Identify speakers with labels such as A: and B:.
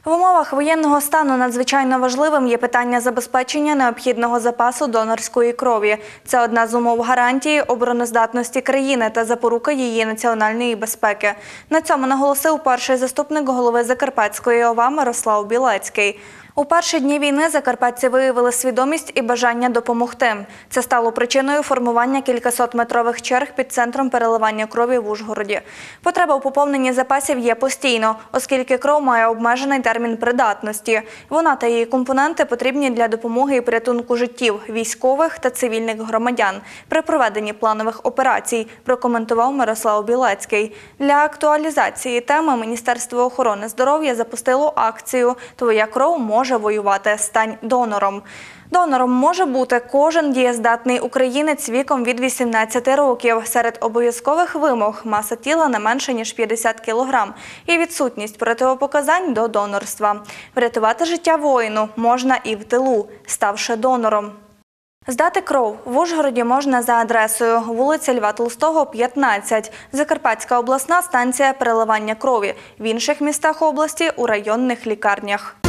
A: В умовах воєнного стану надзвичайно важливим є питання забезпечення необхідного запасу донорської крові. Це одна з умов гарантії обороноздатності країни та запорука її національної безпеки. На цьому наголосив перший заступник голови Закарпатської ОВА Мирослав Білецький. У перші дні війни закарпатці виявили свідомість і бажання допомогти. Це стало причиною формування кількасотметрових черг під центром переливання крові в Ужгороді. Потреба у поповненні запасів є постійно, оскільки кров має обмежений термін придатності. Вона та її компоненти потрібні для допомоги і порятунку життів військових та цивільних громадян при проведенні планових операцій, прокоментував Мирослав Білецький. Для актуалізації теми Міністерство охорони здоров'я запустило акцію «Твоя кров може воювати. Стань донором». Донором може бути кожен дієздатний українець віком від 18 років. Серед обов'язкових вимог – маса тіла не менше, ніж 50 кг і відсутність протипоказань до донорства. Врятувати життя воїну можна і в тилу, ставши донором. Здати кров в Ужгороді можна за адресою: вулиця Льва Толстого, 15, Закарпатська обласна станція переливання крові, в інших містах області – у районних лікарнях.